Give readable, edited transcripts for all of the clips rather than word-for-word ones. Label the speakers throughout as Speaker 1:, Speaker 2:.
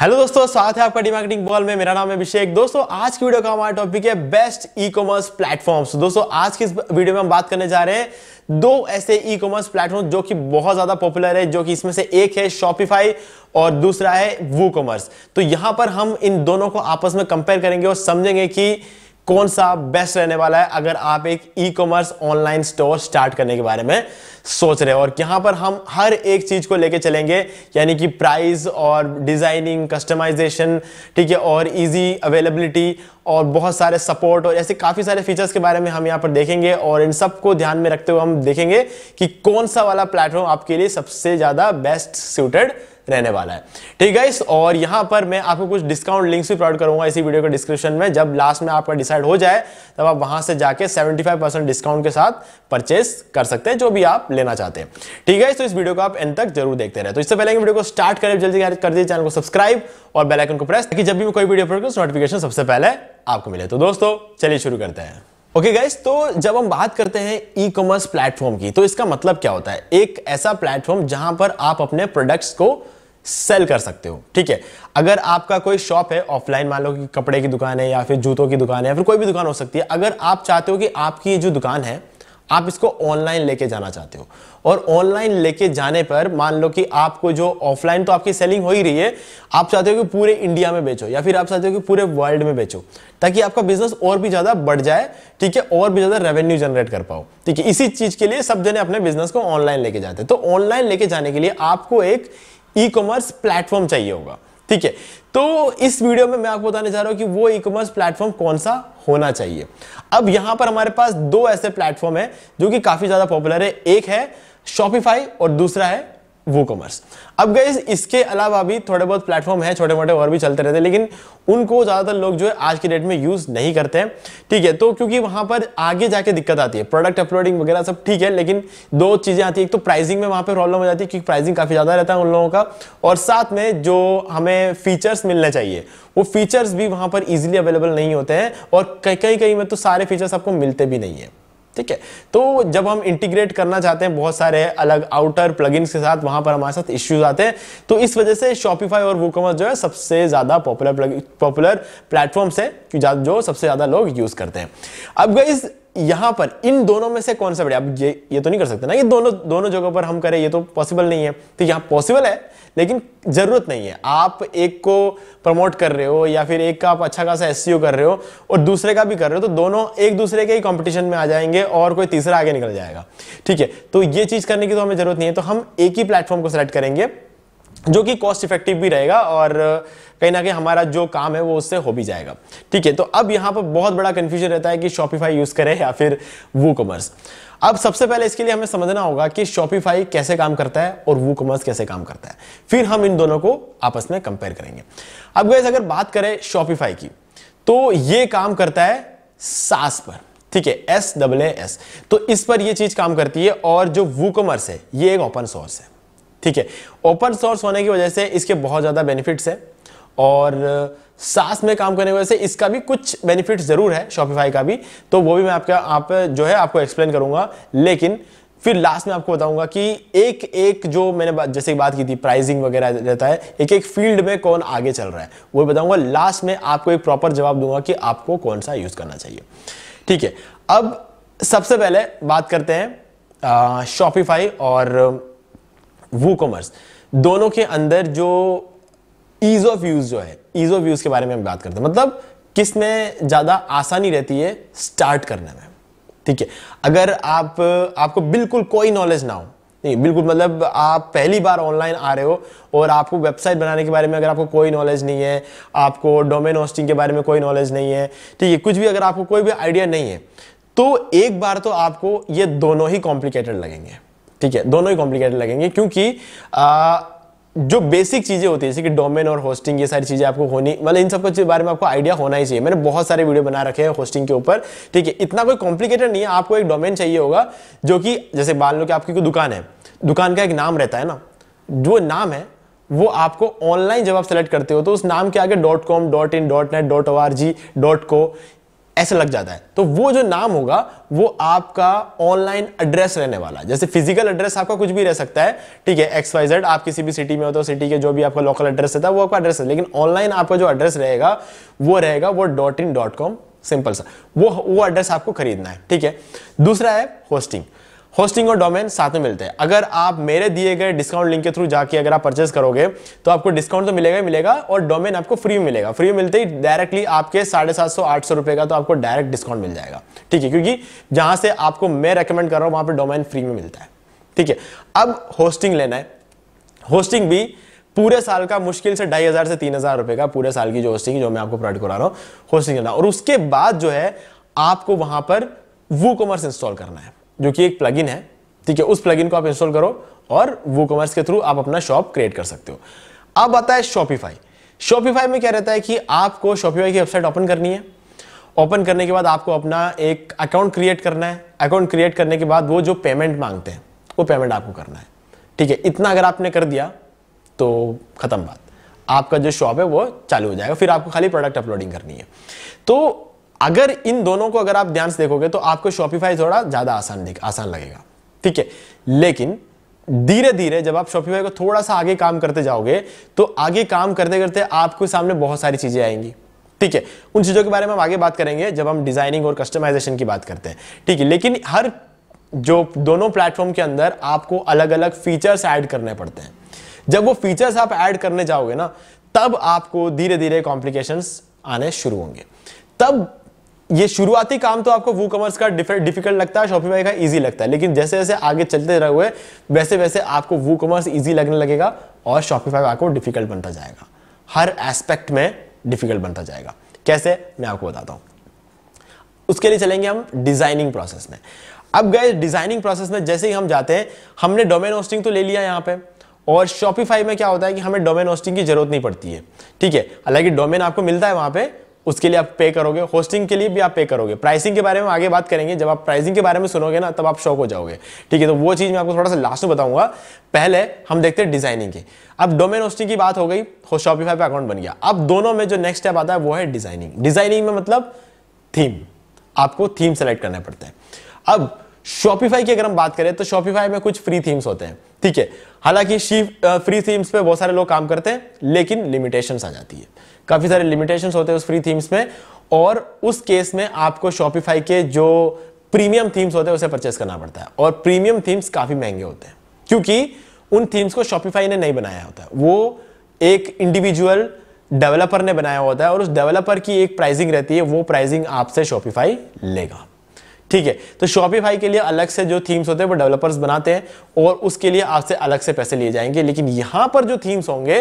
Speaker 1: Hello दोस्तों, साथ है आपका डी मार्केटिंग बॉल में। मेरा नाम है अभिषेक। दोस्तों आज की वीडियो का हमारा टॉपिक है बेस्ट ई कॉमर्स प्लेटफॉर्म्स। दोस्तों आज की इस वीडियो में हम बात करने जा रहे हैं दो ऐसे ई कॉमर्स प्लेटफॉर्म जो कि बहुत ज्यादा पॉपुलर है, जो कि इसमें से एक है शॉपिफाई और दूसरा है वूकॉमर्स। तो यहां पर हम इन दोनों को आपस में कंपेयर करेंगे और समझेंगे कि कौन सा बेस्ट रहने वाला है अगर आप एक e commerce online store start करने के बारे में सोच रहे हो। और यहां पर हम हर एक चीज को लेके चलेंगे, यानी कि प्राइस और डिजाइनिंग, कस्टमाइजेशन, ठीक है, और इजी अवेलेबिलिटी और बहुत सारे सपोर्ट और ऐसे काफी सारे फीचर्स के बारे में हम यहां पर देखेंगे। और इन सब को ध्यान में रखते हुए हम देखेंगे कि कौन सा वाला प्लेटफॉर्म आपके लिए सबसे ज्यादा बेस्ट सूटेड रहने वाला है। ठीक है गाइस, और यहां पर मैं आपको कुछ डिस्काउंट लिंक्स भी प्रोवाइड करूंगा इसी वीडियो के डिस्क्रिप्शन में। जब लास्ट में आपका डिसाइड हो जाए तब आप वहां से जाके 75% डिस्काउंट के साथ परचेस कर सकते हैं जो भी आप लेना चाहते हैं। ठीक है, तो इस वीडियो को आप एंड तक जरूर देखते रहे। तो इससे पहले वीडियो को स्टार्ट करें, जल्दी कर दीजिए चैनल को सब्सक्राइब और बेल आइकन को प्रेस, ताकि जब भी मैं कोई वीडियो अपलोड करूं नोटिफिकेशन सबसे पहले आपको मिले। तो दोस्तों चलिए शुरू करते हैं। ओके गाइस, तो जब हम बात करते हैं ई कॉमर्स प्लेटफॉर्म की, तो इसका मतलब क्या होता है? एक ऐसा प्लेटफॉर्म जहां पर आप अपने प्रोडक्ट्स को सेल कर सकते हो। ठीक है, अगर आपका कोई शॉप है ऑफलाइन, मान लो कि कपड़े की दुकान है या फिर जूतों की दुकान है या फिर कोई भी दुकान हो सकती है, अगर आप चाहते हो कि आपकी ये जो दुकान है आप इसको ऑनलाइन लेके जाना चाहते हो, और ऑनलाइन लेके जाने पर मान लो कि आपको जो ऑफलाइन तो आपकी सेलिंग हो ही रही है, आप चाहते हो कि पूरे इंडिया में बेचो या फिर आप चाहते हो कि पूरे वर्ल्ड में बेचो, ताकि आपका बिजनेस और भी ज्यादा बढ़ जाए, ठीक है, और भी ज्यादा रेवेन्यू जनरेट कर पाओ। ठीक है, इसी चीज के लिए सब जने अपने बिजनेस को ऑनलाइन लेके जाते हैं। तो ऑनलाइन लेके जाने के लिए आपको एक ई कॉमर्स प्लेटफॉर्म चाहिए होगा। ठीक है, तो इस वीडियो में मैं आपको बताने जा रहा हूं कि वो ई कॉमर्स प्लेटफॉर्म कौन सा होना चाहिए। अब यहां पर हमारे पास दो ऐसे प्लेटफॉर्म है जो कि काफी ज्यादा पॉपुलर है, एक है शॉपिफाई और दूसरा है वूकॉमर्स। अब गाइस इसके अलावा भी थोड़े बहुत प्लेटफॉर्म है छोटे मोटे और भी चलते रहते हैं, लेकिन उनको ज्यादातर लोग जो है आज की डेट में यूज नहीं करते हैं। ठीक है, तो क्योंकि वहां पर आगे जाके दिक्कत आती है, प्रोडक्ट अपलोडिंग वगैरह सब ठीक है, लेकिन दो चीजें आती है। एक तो प्राइसिंग में वहां पर प्रॉब्लम हो जाती है क्योंकि प्राइसिंग काफी ज्यादा रहता है उन लोगों का, और साथ में जो हमें फीचर्स मिलने चाहिए वो फीचर्स भी वहां पर इजीली अवेलेबल नहीं होते हैं, और कहीं में तो सारे फीचर्स आपको मिलते भी नहीं है। ठीक है, तो जब हम इंटीग्रेट करना चाहते हैं बहुत सारे अलग आउटर प्लगइन्स के साथ, वहां पर हमारे साथ इश्यूज आते हैं। तो इस वजह से शॉपिफाई और वूकॉमर्स जो है सबसे ज्यादा पॉपुलर प्लेटफॉर्म्स है जो सबसे ज्यादा लोग यूज करते हैं। अब गाइस यहां पर इन दोनों में से कौन सा बढ़िया? अब ये तो नहीं कर सकते ना, ये दोनों जगहों पर हम करें, ये तो पॉसिबल नहीं है। तो यहां पॉसिबल है लेकिन जरूरत नहीं है। आप एक को प्रमोट कर रहे हो या फिर एक का आप अच्छा खासा एसईओ कर रहे हो और दूसरे का भी कर रहे हो, तो दोनों एक दूसरे के ही कंपटीशन में आ जाएंगे और कोई तीसरा आगे निकल जाएगा। ठीक है, तो ये चीज करने की तो हमें जरूरत नहीं है। तो हम एक ही प्लेटफॉर्म को सिलेक्ट करेंगे जो कि कॉस्ट इफेक्टिव भी रहेगा और कहीं ना कहीं हमारा जो काम है वो उससे हो भी जाएगा। ठीक है, तो अब यहां पर बहुत बड़ा कंफ्यूजन रहता है कि शॉपिफाई यूज करें या फिर वूकॉमर्स। अब सबसे पहले इसके लिए हमें समझना होगा कि शॉपिफाई कैसे काम करता है और वूकॉमर्स कैसे काम करता है, फिर हम इन दोनों को आपस में कंपेयर करेंगे। अब गाइस अगर बात करें शॉपिफाई की, तो ये काम करता है सास पर। ठीक है, SaaS, तो इस पर ये चीज काम करती है। और जो वूकॉमर्स है ये एक ओपन सोर्स है। ठीक है, ओपन सोर्स होने की वजह से इसके बहुत ज्यादा बेनिफिट्स है, और सास में काम करने की वजह से इसका भी कुछ बेनिफिट्स जरूर है, शॉपिफाई का भी, तो वो भी मैं जो है आपको एक्सप्लेन करूंगा। लेकिन फिर लास्ट में आपको बताऊंगा कि एक जो मैंने जैसे बात की थी प्राइसिंग वगैरह रहता है, एक फील्ड में कौन आगे चल रहा है वो बताऊंगा। लास्ट में आपको एक प्रॉपर जवाब दूंगा कि आपको कौन सा यूज करना चाहिए। ठीक है, अब सबसे पहले बात करते हैं शॉपिफाई और वूकॉमर्स दोनों के अंदर जो ईज ऑफ यूज जो है, ईज ऑफ यूज के बारे में हम बात करते हैं, मतलब किस में ज्यादा आसानी रहती है स्टार्ट करने में। ठीक है, अगर आपको बिल्कुल कोई नॉलेज ना हो, नहीं बिल्कुल, मतलब आप पहली बार ऑनलाइन आ रहे हो और आपको वेबसाइट बनाने के बारे में अगर आपको कोई नॉलेज नहीं है, आपको डोमेन होस्टिंग के बारे में कोई नॉलेज नहीं है, ठीक है, कुछ भी अगर आपको कोई भी आइडिया नहीं है, तो एक बार तो आपको ये दोनों ही कॉम्प्लिकेटेड लगेंगे। ठीक है, दोनों ही कॉम्प्लिकेटेड लगेंगे क्योंकि जो बेसिक चीजें होती है जैसे कि डोमेन और होस्टिंग, ये सारी चीजें आपको होनी, मतलब इन सब के बारे में आपको आइडिया होना ही चाहिए। मैंने बहुत सारे वीडियो बना रखे हैं होस्टिंग के ऊपर। ठीक है, इतना कोई कॉम्प्लिकेटेड नहीं है। आपको एक डोमेन चाहिए होगा जो कि जैसे मान लो कि आपकी कोई दुकान है, दुकान का एक नाम रहता है ना, जो नाम है वो आपको ऑनलाइन जब आप सेलेक्ट करते हो तो उस नाम के आगे .com, .in, .net, .org, .co ऐसे लग जाता है, तो वो जो नाम होगा वो आपका ऑनलाइन एड्रेस रहने वाला है। जैसे फिजिकल एड्रेस आपका कुछ भी रह सकता है, ठीक है, XYZ, आप किसी भी सिटी में हो तो सिटी के जो भी आपका लोकल एड्रेस रहता है वो आपका एड्रेस है, लेकिन ऑनलाइन आपका जो एड्रेस रहेगा वो .in.com, सिंपल सा, वो एड्रेस आपको खरीदना है, ठीक है। दूसरा है होस्टिंग और डोमेन साथ में मिलते हैं। अगर आप मेरे दिए गए डिस्काउंट लिंक के थ्रू जाके अगर आप परचेस करोगे तो आपको डिस्काउंट तो मिलेगा ही मिलेगा, और डोमेन आपको फ्री में मिलेगा। फ्री में मिलते ही डायरेक्टली आपके 750-800 रुपए का तो आपको डायरेक्ट डिस्काउंट मिल जाएगा, ठीक है, क्योंकि जहां से आपको मैं रेकमेंड कर रहा हूं वहां पर डोमेन फ्री में मिलता है, ठीक है। अब होस्टिंग लेना है, होस्टिंग भी पूरे साल का मुश्किल से 2500 से 3000 रुपए का पूरे साल की जो होस्टिंग जो मैं आपको प्रोवाइड करा रहा हूं, होस्टिंग लेना। और उसके बाद जो है आपको वहां पर WooCommerce इंस्टॉल करना है, जो कि एक प्लगइन है, ठीक है। उस प्लगइन को आप इंस्टॉल करो और WooCommerce के थ्रू आप अपना शॉप क्रिएट कर सकते हो। अब आता है शॉपिफाई में क्या रहता है कि आपको शॉपिफाई की वेबसाइट ओपन करनी है। ओपन करने के बाद आपको अपना एक अकाउंट क्रिएट करना है। अकाउंट क्रिएट करने के बाद वो जो पेमेंट मांगते हैं वो पेमेंट आपको करना है, ठीक है। इतना अगर आपने कर दिया तो खत्म बात, आपका जो शॉप है वो चालू हो जाएगा। फिर आपको खाली प्रोडक्ट अपलोडिंग करनी है। तो अगर इन दोनों को अगर आप ध्यान से देखोगे तो आपको शॉपिफाई थोड़ा ज्यादा आसान लगेगा, ठीक है। लेकिन धीरे धीरे जब आप शॉपिफाई को थोड़ा सा आगे काम करते जाओगे तो आगे काम करते करते आपके सामने बहुत सारी चीजें आएंगी, ठीक है। उन चीजों के बारे में हम आगे बात करेंगे जब हम डिजाइनिंग और कस्टमाइजेशन की बात करते हैं, ठीक है। लेकिन हर जो दोनों प्लेटफॉर्म के अंदर आपको अलग अलग फीचर्स ऐड करने पड़ते हैं। जब वो फीचर्स आप ऐड करने जाओगे ना, तब आपको धीरे धीरे कॉम्प्लिकेशंस आने शुरू होंगे। तब ये शुरुआती काम तो आपको WooCommerce का डिफिकल्ट लगता है, शॉपिफाई का इजी लगता है, लेकिन जैसे जैसे आगे चलते रहोगे वैसे वैसे आपको WooCommerce इजी लगने लगेगा और शॉपिफाई आपको डिफिकल्ट बनता जाएगा। हर एस्पेक्ट में डिफिकल्ट बनता जाएगा। कैसे, मैं आपको बताता हूं। उसके लिए चलेंगे हम डिजाइनिंग प्रोसेस में। अब गए डिजाइनिंग प्रोसेस में जैसे ही हम जाते हैं, हमने डोमेन होस्टिंग तो ले लिया यहां पे, और शॉपिफाई में क्या होता है कि हमें डोमेन होस्टिंग की जरूरत नहीं पड़ती है, ठीक है। हालांकि डोमेन आपको मिलता है वहां पे, उसके लिए आप पे करोगे, होस्टिंग के लिए भी आप पे करोगे। प्राइसिंग के बारे में आगे बात करेंगे, जब आप प्राइसिंग के बारे में सुनोगे ना तब आप शॉक हो जाओगे, ठीक है। तो वो चीज मैं आपको थोड़ा सा लास्ट में बताऊंगा। पहले हम देखते हैं डिजाइनिंग की। अब डोमेन होस्टिंग की बात हो गई, शॉपिफाई पे अकाउंट बन गया। अब दोनों में जो नेक्स्ट स्टेप आता है वो है डिजाइनिंग। डिजाइनिंग में मतलब थीम, आपको थीम सेलेक्ट करने पड़ते हैं। अब शॉपिफाई की अगर हम बात करें तो शॉपिफाई में कुछ फ्री थीम्स होते हैं, ठीक है। हालांकि फ्री थीम्स पे बहुत सारे लोग काम करते हैं, लेकिन लिमिटेशंस आ जाती है, काफी सारे लिमिटेशंस होते हैं उस फ्री थीम्स में, और उस केस में आपको शॉपिफाई के जो प्रीमियम थीम्स होते हैं उसे परचेस करना पड़ता है। और प्रीमियम थीम्स काफी महंगे होते हैं, क्योंकि उन थीम्स को शॉपिफाई ने नहीं बनाया होता है, वो एक इंडिविजुअल डेवलपर ने बनाया होता है, और उस डेवलपर की एक प्राइसिंग रहती है, वो प्राइसिंग आपसे शॉपिफाई लेगा, ठीक है। तो शॉपिफाई के लिए अलग से जो थीम्स होते हैं वो डेवलपर्स बनाते हैं, और उसके लिए आपसे अलग से पैसे लिए जाएंगे। लेकिन यहां पर जो थीम्स होंगे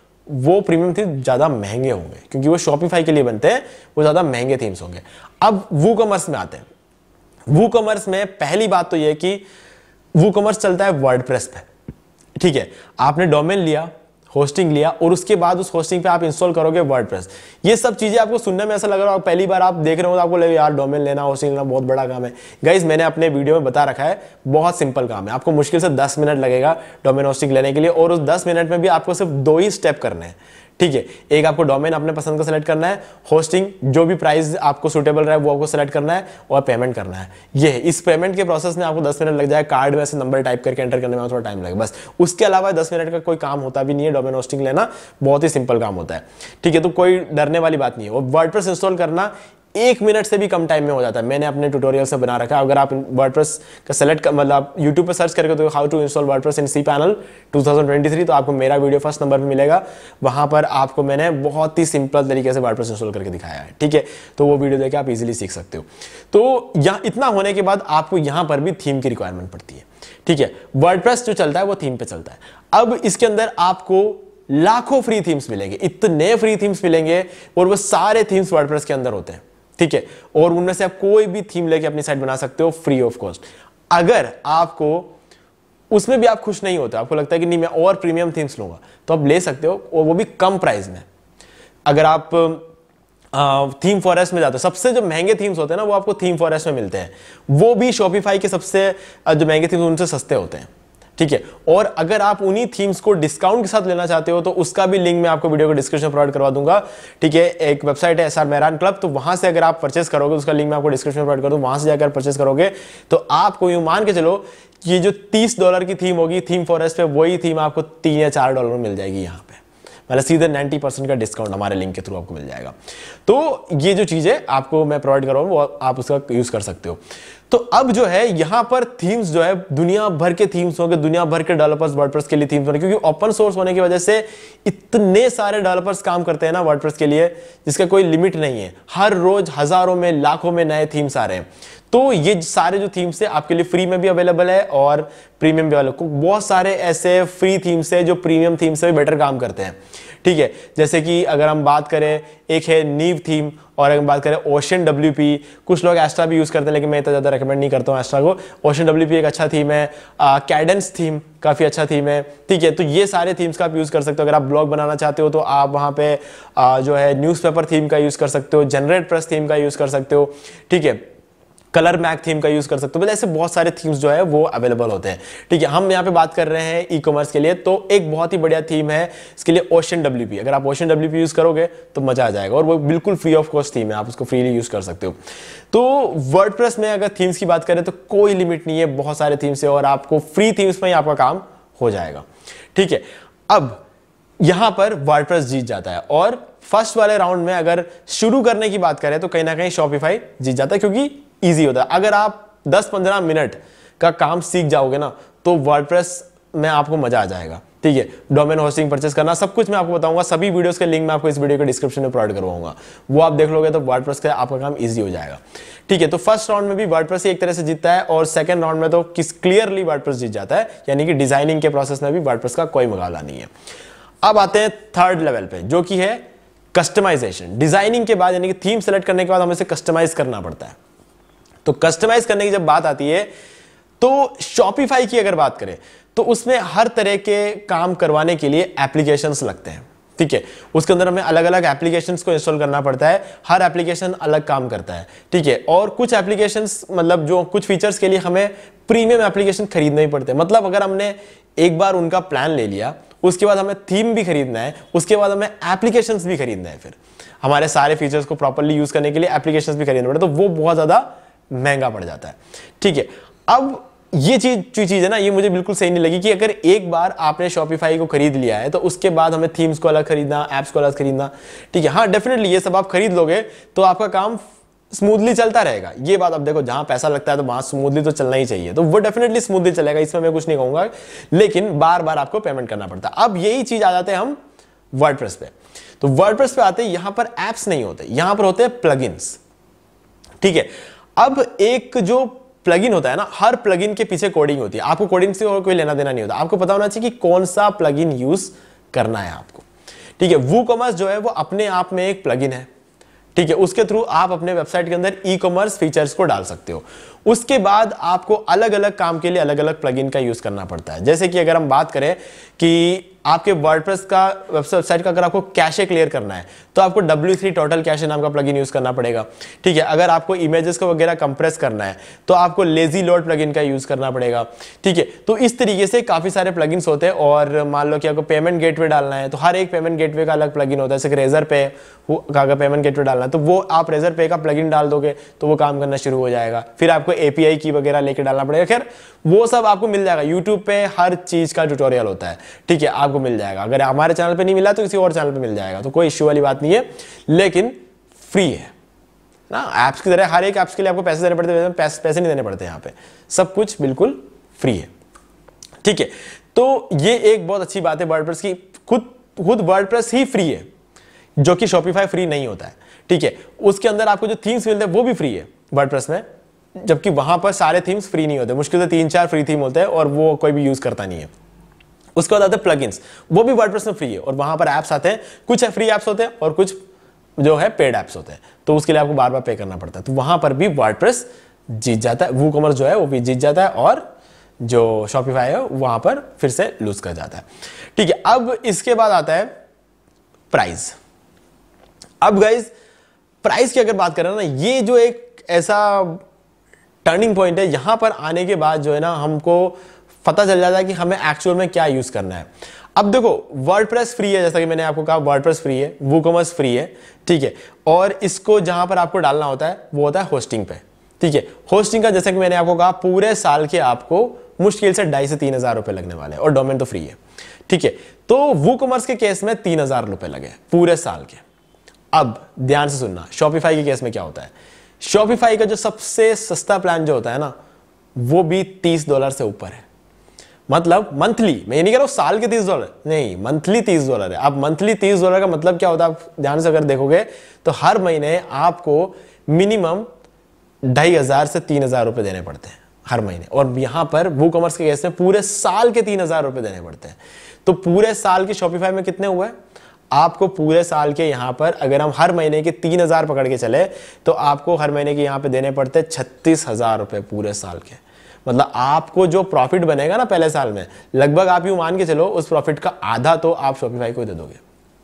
Speaker 1: वो प्रीमियम थीम्स ज्यादा महंगे होंगे, क्योंकि वो शॉपिफाई के लिए बनते हैं, वो ज्यादा महंगे थीम्स होंगे। अब WooCommerce में आते हैं। WooCommerce में पहली बात तो यह कि WooCommerce चलता है वर्डप्रेस पे, ठीक है। आपने डोमेन लिया, होस्टिंग लिया, और उसके बाद उस होस्टिंग पे आप इंस्टॉल करोगे वर्डप्रेस। ये सब चीजें आपको सुनने में ऐसा लग रहा है, पहली बार आप देख रहे हो तो आपको लगे यार डोमेन लेना, होस्टिंग लेना बहुत बड़ा काम है। गाइस, मैंने अपने वीडियो में बता रखा है, बहुत सिंपल काम है। आपको मुश्किल से 10 मिनट लगेगा डोमेन होस्टिंग लेने के लिए, और उस 10 मिनट में भी आपको सिर्फ 2 ही स्टेप करने हैं, ठीक है। एक, आपको डोमेन अपने पसंद का सेलेक्ट करना है, होस्टिंग जो भी प्राइस आपको सूटेबल रहा है वो आपको सेलेक्ट करना है, और पेमेंट करना है। ये है, इस पेमेंट के प्रोसेस में आपको 10 मिनट लग जाए। कार्ड में से नंबर टाइप करके एंटर करने में थोड़ा टाइम लगेगा, बस। उसके अलावा 10 मिनट का कोई काम होता भी नहीं है। डोमेन होस्टिंग लेना बहुत ही सिंपल काम होता है, ठीक है। तो कोई डरने वाली बात नहीं है। और वर्डप्रेस इंस्टॉल करना 1 मिनट से भी कम टाइम में हो जाता है। मैंने अपने ट्यूटोरियल से बना रखा है। अगर आप वर्डप्रेस का सेलेक्ट मतलब यूट्यूब पे सर्च करके तो how to install WordPress in cPanel 2023, तो आपको मेरा वीडियो फर्स्ट नंबर पे मिलेगा। वहां पर आपको मैंने बहुत ही सिंपल तरीके से वर्डप्रेस इंस्टॉल करके दिखाया है, ठीक है। तो वो वीडियो देख आप इजीली सीख सकते हो। तो यहाँ इतना होने के बाद आपको यहां पर भी थीम की रिक्वायरमेंट पड़ती है, ठीक है। वर्डप्रेस जो चलता है वो थीम पे चलता है। अब इसके अंदर आपको लाखों फ्री थीम्स मिलेंगे, इतने फ्री थीम्स मिलेंगे, और वो सारे थीम्स वर्डप्रेस के अंदर होते हैं, ठीक है। और उनमें से आप कोई भी थीम लेके अपनी साइट बना सकते हो फ्री ऑफ कॉस्ट। अगर आपको उसमें भी आप खुश नहीं होते, आपको लगता है कि नहीं मैं और प्रीमियम थीम्स लूंगा, तो आप ले सकते हो, और वो भी कम प्राइस में। अगर आप थीम फॉरेस्ट में जाते हो, सबसे जो महंगे थीम्स होते हैं ना वो आपको थीम फॉरेस्ट में मिलते हैं। वो भी शॉपिफाई के सबसे जो महंगे थीम्स उनसे सस्ते होते हैं, ठीक है। और अगर आप उन्हीं थीम्स को डिस्काउंट के साथ लेना चाहते हो तो उसका भी लिंक मैं आपको वीडियो को डिस्क्रिप्शन प्रोवाइड करवा दूंगा। ठीक है, एक वेबसाइट है SR मेहरान क्लब, तो वहां से अगर आप परचेस करोगे, उसका लिंक मैं आपको डिस्क्रिप्शन में प्रोवाइड कर दूं, वहां से जाकर परचेस करोगे तो आपको यूं मान के चलो ये जो $30 की थीम होगी थीम फॉरेस्ट पे, वही थीम आपको $3 या $4 में मिल जाएगी यहाँ पे, मतलब सीधे 90% का डिस्काउंट हमारे लिंक के थ्रू आपको मिल जाएगा। तो ये जो चीजें आपको मैं प्रोवाइड कर रहा हूं वो आप उसका यूज कर सकते हो। तो अब जो है यहां पर थीम्स जो है दुनिया भर के थीम्स होंगे, दुनिया भर के डेवलपर्स वर्डप्रेस के लिए थीम्स होंगे, क्योंकि ओपन सोर्स होने की वजह से इतने सारे डेवलपर्स काम करते हैं ना वर्डप्रेस के लिए, जिसका कोई लिमिट नहीं है। हर रोज हजारों में लाखों में नए थीम्स आ रहे हैं। तो ये सारे जो थीम्स है आपके लिए फ्री में भी अवेलेबल है और प्रीमियम भी अवेलेबल। बहुत सारे ऐसे फ्री थीम्स है जो प्रीमियम थीम से भी बेटर काम करते हैं। ठीक है, जैसे कि अगर हम बात करें, एक है नीव थीम, और अगर हम बात करें ओशन WP, कुछ लोग एस्ट्रा भी यूज करते हैं लेकिन मैं इतना ज्यादा रेकमेंड नहीं करता हूं एस्ट्रा को। ओशन WP एक अच्छा थीम है। कैडेंस थीम काफी अच्छा थीम है। ठीक है, तो ये सारे थीम्स का आप यूज कर सकते हो। अगर आप ब्लॉग बनाना चाहते हो तो आप वहां पे जो है न्यूज़पेपर थीम का यूज कर सकते हो, जनरेट प्रेस थीम का यूज कर सकते हो। ठीक है, कलर मैक थीम का यूज कर सकते हो। मतलब ऐसे बहुत सारे थीम्स जो है वो अवेलेबल होते हैं। ठीक है, हम यहाँ पे बात कर रहे हैं ई कॉमर्स के लिए, तो एक बहुत ही बढ़िया थीम है इसके लिए ओशन WP। अगर आप ओशन WP यूज करोगे तो मजा आ जाएगा, और वो बिल्कुल फ्री ऑफ कॉस्ट थीम है, आप उसको फ्रीली यूज कर सकते हो। तो वर्डप्रेस में अगर थीम्स की बात करें तो कोई लिमिट नहीं है, बहुत सारे थीम्स है और आपको फ्री थीम्स में ही आपका काम हो जाएगा। ठीक है, अब यहां पर वर्डप्रेस जीत जाता है, और फर्स्ट वाले राउंड में अगर शुरू करने की बात करें तो कहीं ना कहीं शॉपिफाई जीत जाता है, क्योंकि इजी होता है। अगर आप 10-15 मिनट का काम सीख जाओगे ना तो वर्डप्रेस में आपको मजा आ जाएगा। ठीक है, डोमेन होस्टिंग परचेस करना सब कुछ मैं आपको बताऊंगा। सभी वीडियोस के लिंक मैं आपको इस वीडियो के डिस्क्रिप्शन में प्रोवाइड करवाऊंगा, वो आप देख लोगे तो वर्डप्रेस का आपका काम इजी हो जाएगा। ठीक है, तो फर्स्ट राउंड में भी वर्डप्रेस ही एक तरह से जीतता है, और सेकंड राउंड में तो क्लियरली वर्डप्रेस जीत जाता है, यानी कि डिजाइनिंग के प्रोसेस में भी वर्डप्रेस का कोई मुकाबला नहीं है। अब आते हैं थर्ड लेवल पे, जो कि है कस्टमाइजेशन। डिजाइनिंग के बाद यानी कि थीम सेलेक्ट करने के बाद हमें इसे कस्टमाइज करना पड़ता है। तो कस्टमाइज करने की जब बात आती है तो शॉपिफाई की अगर बात करें तो उसमें हर तरह के काम करवाने के लिए एप्लीकेशंस लगते हैं। ठीक है, उसके अंदर हमें अलग अलग एप्लीकेशंस को इंस्टॉल करना पड़ता है, हर एप्लीकेशन अलग काम करता है। ठीक है, और कुछ एप्लीकेशंस मतलब जो कुछ फीचर्स के लिए हमें प्रीमियम एप्लीकेशन खरीदने ही पड़ते हैं। मतलब अगर हमने एक बार उनका प्लान ले लिया, उसके बाद हमें थीम भी खरीदना है, उसके बाद हमें एप्लीकेशंस भी खरीदना है, फिर हमारे सारे फीचर्स को प्रॉपर्ली यूज करने के लिए एप्लीकेशंस भी खरीदना पड़ता है, तो वो बहुत ज्यादा महंगा पड़ जाता है। ठीक है, अब ये चीज है ना, ये मुझे बिल्कुल सही नहीं लगी कि अगर एक बार आपने शॉपिफाई को खरीद लिया है तो उसके बाद हमें थीम्स को अलग खरीदना, एप्स को अलग खरीदना। ठीक है, हाँ डेफिनेटली ये सब आप खरीद लोगे तो आपका काम स्मूथली चलता रहेगा। ये बात अब देखो, जहां पैसा लगता है तो वहां स्मूथली तो चलना ही चाहिए, तो वो डेफिनेटली स्मूथली चलेगा, इसमें मैं कुछ नहीं कहूंगा, लेकिन बार बार आपको पेमेंट करना पड़ता है। अब यही चीज आ जाते हैं हम वर्डप्रेस पे। तो वर्डप्रेस पे आते हैं, यहां पर एप्स नहीं होते, यहां पर होते हैं प्लगइन्स। ठीक है, अब एक जो प्लगइन होता है ना, हर प्लगइन के पीछे कोडिंग होती है। आपको कोडिंग से और कोई लेना देना नहीं होता, आपको पता होना चाहिए कि कौन सा प्लगइन यूज करना है आपको। ठीक है, WooCommerce जो है वो अपने आप में एक प्लगइन है। ठीक है, उसके थ्रू आप अपने वेबसाइट के अंदर ई कॉमर्स फीचर्स को डाल सकते हो। उसके बाद आपको अलग अलग काम के लिए अलग अलग प्लगइन का यूज करना पड़ता है। जैसे कि अगर हम बात करें कि आपके वर्डप्रेस का वेबसाइट का अगर आपको कैशे क्लियर करना है तो आपको W3 टोटल कैशे नाम का प्लगइन यूज करना पड़ेगा। ठीक है, अगर आपको इमेजेस को वगैरह कंप्रेस करना है तो आपको लेजी लोड प्लगइन का यूज करना पड़ेगा। ठीक है, तो इस तरीके से काफी सारे प्लगइन्स होते हैं। और मान लो कि आपको पेमेंट गेटवे डालना है तो हर एक पेमेंट गेटवे का अलग प्लगइन होता है। जैसे रेजर पे का अगर पेमेंट गेटवे डालना है तो वो आप रेजर पे का प्लगइन डाल दोगे तो वो काम करना शुरू हो जाएगा। फिर आपको API की वगैरह लेके डालना पड़ेगा। खैर वो सब आपको मिल जाएगा, यूट्यूब पे हर चीज का ट्यूटोरियल होता है। ठीक है, आपको मिल जाएगा। अगर हमारे चैनल पे नहीं मिला तो किसी और चैनल पे मिल जाएगा, तो कोई इश्यू वाली बात नहीं है, लेकिन फ्री है ना। ऐप्स की तरह हर एक ऐप्स के लिए आपको पैसे देने पड़ते हैं, पैसे नहीं देने पड़ते, यहाँ पे सब कुछ बिल्कुल फ्री है। ठीक है, तो ये एक बहुत अच्छी बात है वर्डप्रेस की, खुद वर्डप्रेस ही फ्री है, जो कि शॉपिफाई फ्री नहीं होता है। ठीक है, उसके अंदर आपको जो थीम्स मिलते हैं वो भी फ्री है वर्डप्रेस में, जबकि वहां पर सारे थीम्स फ्री नहीं होते, मुश्किल से 3-4 फ्री थीम होते हैं और वो कोई भी यूज करता नहीं है। उसके बाद आते हैं प्लगइन्स, वो भी वर्डप्रेस में फ्री है और वहां पर एप्स आते हैं, कुछ फ्री एप्स होते हैं और कुछ जो है पेड एप्स होते हैं, तो उसके लिए आपको बार बार पे करना पड़ता है। तो वहां पर भी वर्डप्रेस जीत जाता है, WooCommerce जो है वो भी जीत जाता है, और जो शॉपिफाई है वहां पर फिर से लूज कर जाता है। ठीक है, अब इसके बाद आता है प्राइस। अब गाइज प्राइस की अगर बात करें ना, ये जो एक ऐसा टर्निंग पॉइंट है, यहां पर आने के बाद जो है ना हमको पता चल जाता है कि हमें एक्चुअल में क्या यूज करना है। अब देखो वर्डप्रेस फ्री है, जैसा कि मैंने आपको कहा वर्डप्रेस फ्री है, वूकॉमर्स फ्री है, ठीक है। और इसको जहां पर आपको डालना होता है वो होता है होस्टिंग पे, ठीक है। होस्टिंग का जैसा कि मैंने आपको कहा पूरे साल के आपको मुश्किल से 2,500 से 3,000 रुपए लगने वाले हैं, और डोमेन तो फ्री है, ठीक है। तो वूकॉमर्स के केस में 3,000 रुपए लगे पूरे साल के। अब ध्यान से सुनना, शॉपिफाई के केस में क्या होता है। शॉपिफाई का जो सबसे सस्ता प्लान जो होता है ना, वो भी $30 से ऊपर है। मतलब मंथली, मैं ये नहीं कह रहा हूं साल के $30, नहीं, मंथली $30 है। अब मंथली $30 का मतलब क्या होता है, आप ध्यान से अगर देखोगे तो हर महीने आपको मिनिमम 2,500 से 3,000 रुपए देने पड़ते हैं हर महीने। और यहां पर वूकॉमर्स के केस में पूरे साल के 3,000 रुपए देने पड़ते हैं। तो पूरे साल के शॉपिफाई में कितने हुए, आपको पूरे साल के यहां पर अगर हम हर महीने के 3,000 पकड़ के चले तो आपको हर महीने के यहां पे देने पड़ते 36,000 रुपए पूरे साल के। मतलब आपको जो प्रॉफिट बनेगा ना पहले साल में, लगभग आप यूं मान के चलो उस प्रॉफिट का आधा तो आप शॉपिफाई को दे दोगे।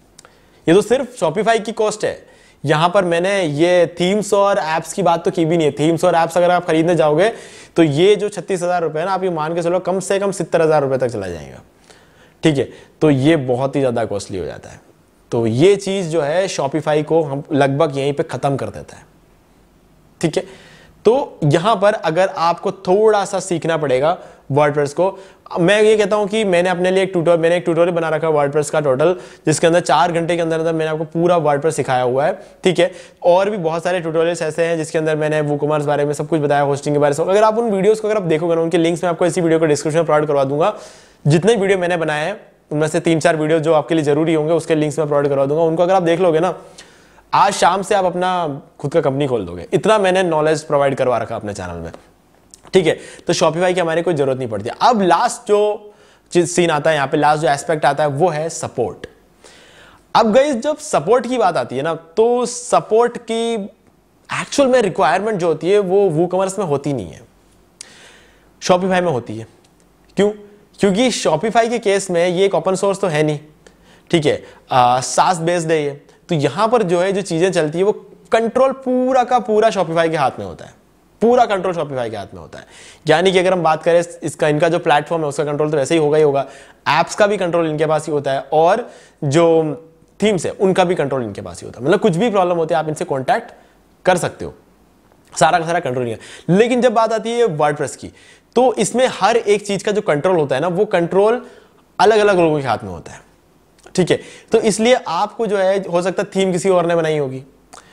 Speaker 1: ये तो सिर्फ शॉपिफाई की कॉस्ट है। यहां पर मैंने ये थीम्स और एप्स की बात तो की भी नहीं है। थीम्स और एप्स अगर आप खरीदने जाओगे तो ये जो 36,000 रुपए है ना, आप ये मान के चलो कम से कम 70,000 रुपए तक चला जाएगा, ठीक है। तो ये बहुत ही ज्यादा कॉस्टली हो जाता है। तो ये चीज जो है शॉपिफाई को हम लगभग यहीं पे खत्म कर देता है, ठीक है। तो यहां पर अगर आपको थोड़ा सा सीखना पड़ेगा वर्डप्रेस को, मैं ये कहता हूं कि मैंने अपने लिए एक ट्यूटोरियल बना रखा है वर्डप्रेस का टोटल, जिसके अंदर 4 घंटे के अंदर अंदर मैंने आपको पूरा वर्डप्रेस सिखाया हुआ है, ठीक है। और भी बहुत सारे ट्यूटोरियल्स ऐसे हैं जिसके अंदर मैंने वूकॉमर्स बारे में सब कुछ बताया, होस्टिंग के बारे में। अगर आप उन वीडियोस को अगर आप देखोगे ना, उनके लिंक्स मैं आपको इसी वीडियो को डिस्क्रिप्शन में प्रोवाइड करवा दूंगा। जितने वीडियो मैंने बनाए हैं उनमें से 3-4 वीडियो जो आपके लिए जरूरी होंगे उसके लिंक्स में प्रोवाइड करवा दूंगा। उनको अगर आप देख लोगे ना, आज शाम से आप अपना खुद का कंपनी खोल दोगे। इतना मैंने नॉलेज प्रोवाइड करवा रखा अपने चैनल में, ठीक है। तो शॉपिफाई की हमारी कोई जरूरत नहीं पड़ती। अब लास्ट जो सीन आता है यहाँ पे, लास्ट जो एस्पेक्ट आता है वो है सपोर्ट। अब गाइस जब सपोर्ट की बात आती है ना, तो सपोर्ट की एक्चुअल में रिक्वायरमेंट जो होती है वो वूकॉमर्स में होती नहीं है, शॉपिफाई में होती है। क्यों? क्योंकि शॉपिफाई के केस में ये एक ओपन सोर्स तो है नहीं, ठीक है, सास बेस्ड है ये। तो यहां पर जो है जो चीजें चलती है वो कंट्रोल पूरा का पूरा शॉपिफाई के हाथ में होता है, पूरा कंट्रोल शॉपिफाई के हाथ में होता है। यानी कि अगर हम बात करें इसका, इनका जो प्लेटफॉर्म है उसका कंट्रोल तो वैसे ही होगा, एप्स का भी कंट्रोल इनके पास ही होता है, और जो थीम्स है उनका भी कंट्रोल इनके पास ही होता है। मतलब कुछ भी प्रॉब्लम होती है आप इनसे कॉन्टैक्ट कर सकते हो, सारा का सारा कंट्रोल है। लेकिन जब बात आती है वर्डप्रेस की, तो इसमें हर एक चीज का जो कंट्रोल होता है ना, वो कंट्रोल अलग अलग लोगों के हाथ में होता है, ठीक है। तो इसलिए आपको जो है हो सकता है थीम किसी और ने बनाई होगी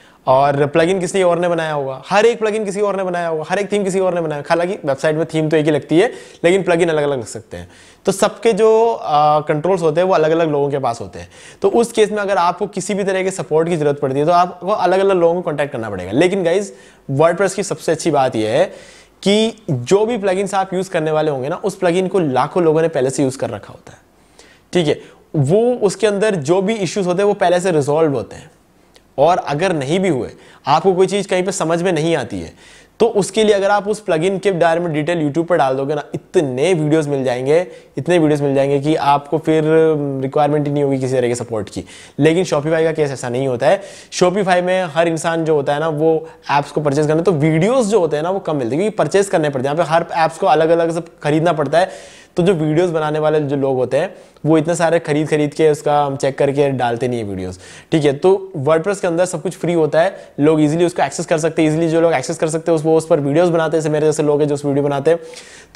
Speaker 1: और प्लगइन किसी और ने बनाया होगा, हर एक प्लगइन किसी और ने बनाया होगा, हर एक थीम किसी और ने बनाया। हालांकि वेबसाइट में थीम तो एक ही लगती है, लेकिन प्लगइन अलग अलग लग सकते हैं। तो सबके जो कंट्रोल्स होते हैं वो अलग अलग लोगों के पास होते हैं। तो उस केस में अगर आपको किसी भी तरह के सपोर्ट की जरूरत पड़ती है तो आपको अलग अलग लोगों को कॉन्टैक्ट करना पड़ेगा। लेकिन गाइज वर्डप्रेस की सबसे अच्छी बात यह है कि जो भी प्लगइन्स आप यूज करने वाले होंगे ना, उस प्लगइन को लाखों लोगों ने पहले से यूज कर रखा होता है, ठीक है। वो उसके अंदर जो भी इश्यूज होते हैं वो पहले से रिजॉल्व होते हैं। और अगर नहीं भी हुए, आपको कोई चीज कहीं पे समझ में नहीं आती है, तो उसके लिए अगर आप उस प्लगइन के बारे में डिटेल यूट्यूब पर डाल दोगे ना, इतने वीडियोस मिल जाएंगे, इतने वीडियोस मिल जाएंगे कि आपको फिर रिक्वायरमेंट ही नहीं होगी किसी तरह के सपोर्ट की। लेकिन शॉपिफाई का केस ऐसा नहीं होता है। शॉपिफाई में हर इंसान जो होता है ना, वो एप्स को परचेज करने, तो वीडियोस जो होते हैं ना वो कम मिलते हैं, क्योंकि परचेज करने पड़ते हैं। यहाँ पे हर एप्स को अलग अलग सब खरीदना पड़ता है। तो जो वीडियोस बनाने वाले जो लोग होते हैं वो इतने सारे खरीद के उसका हम चेक करके डालते नहीं है वीडियोस, ठीक है। तो वर्डप्रेस के अंदर सब कुछ फ्री होता है, लोग इजीली उसको एक्सेस कर सकते हैं। इजीली जो लोग एक्सेस कर सकते हैं वो उस पर वीडियोस बनाते हैं, जैसे मेरे जैसे लोग हैं जो उस वीडियो बनाते हैं।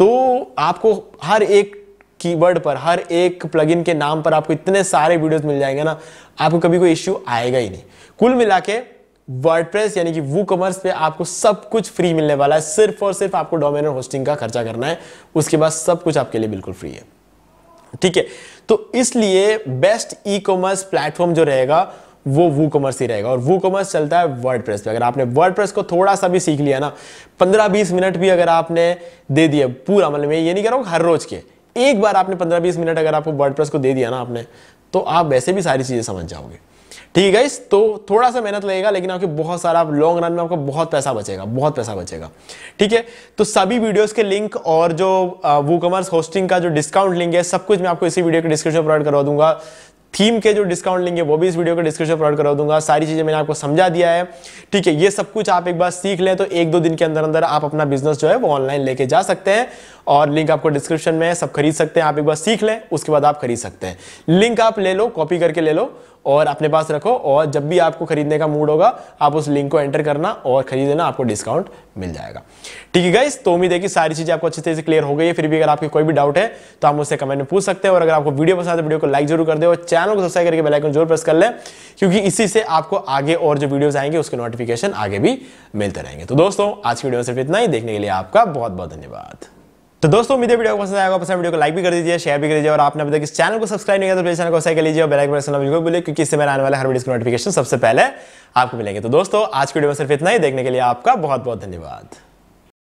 Speaker 1: तो आपको हर एक कीवर्ड पर, हर एक प्लगइन के नाम पर आपको इतने सारे वीडियोस मिल जाएंगे ना, आपको कभी कोई इश्यू आएगा ही नहीं। कुल मिला के वर्डप्रेस यानी कि वूकॉमर्स पे आपको सब कुछ फ्री मिलने वाला है। सिर्फ और सिर्फ आपको डोमेन और होस्टिंग का खर्चा करना है, उसके बाद सब कुछ आपके लिए बिल्कुल फ्री है, ठीक है। तो इसलिए बेस्ट ई कॉमर्स प्लेटफॉर्म जो रहेगा वो वूकॉमर्स ही रहेगा, और वूकॉमर्स चलता है वर्डप्रेस पे। अगर आपने वर्डप्रेस को थोड़ा सा भी सीख लिया ना, 15-20 मिनट भी अगर आपने दे दिया पूरा, मतलब मैं ये नहीं कह रहा हूं हर रोज के, एक बार आपने 15-20 मिनट अगर आपको वर्डप्रेस को दे दिया ना आपने, तो आप वैसे भी सारी चीजें समझ जाओगे, ठीक है गाइस। तो थोड़ा सा मेहनत लगेगा, लेकिन आपके बहुत सारा लॉन्ग रन में आपको बहुत पैसा बचेगा, बहुत पैसा बचेगा, ठीक है। तो सभी वीडियोस के लिंक और जो वूकॉमर्स होस्टिंग का जो डिस्काउंट लिंक है, सब कुछ मैं आपको इसी वीडियो के डिस्क्रिप्शन में प्रोवाइड करवा दूंगा। थीम के जो डिस्काउंट लिंक है वो भी इस वीडियो के डिस्क्रिप्शन प्रोवाइड करा दूंगा। सारी चीजें मैंने आपको समझा दिया है, ठीक है। ये सब कुछ आप एक बार सीख लें तो 1-2 दिन के अंदर अंदर आप अपना बिजनेस जो है वो ऑनलाइन लेके जा सकते हैं, और लिंक आपको डिस्क्रिप्शन में, सब खरीद सकते हैं। आप एक बार सीख लें, उसके बाद आप खरीद सकते हैं। लिंक आप ले लो, कॉपी करके ले लो और अपने पास रखो, और जब भी आपको खरीदने का मूड होगा आप उस लिंक को एंटर करना और खरीद लेना, आपको डिस्काउंट मिल जाएगा। ठीक है गाइस, तो उम्मीद है कि सारी चीजें आपको अच्छी तरह से क्लियर हो गई है। फिर भी अगर आपकी कोई भी डाउट है तो आप मुझसे कमेंट में पूछ सकते हैं, और अगर आपको वीडियो पसंद है तो वीडियो को लाइक जरूर कर दे और चैनल को सब्सक्राइब करके बेल आइकन जरूर प्रेस कर ले, क्योंकि इसी से आपको आगे और जो वीडियोस आएंगे उसके नोटिफिकेशन आगे भी मिलते रहेंगे। तो दोस्तों आज की वीडियो में सिर्फ इतना ही, देखने के लिए आपका बहुत बहुत धन्यवाद। तो दोस्तों उम्मीद है वीडियो को पसंद आएगा, पसंद वीडियो को लाइक भी कर दीजिए, शेयर भी कर दीजिए, और आपने अभी तक इस चैनल को सब्सक्राइब नहीं किया तो प्लीज चैनल को सब्सक्राइब कर लीजिए और बेल आइकन प्रेस करना बिल्कुल भूलिए, क्योंकि इससे मेरे आने वाले हर वीडियो की नोटिफिकेशन सबसे पहले आपको मिलेंगे। तो दोस्तों आज की वीडियो में सिर्फ इतना ही, देखने के लिए आपका बहुत बहुत धन्यवाद।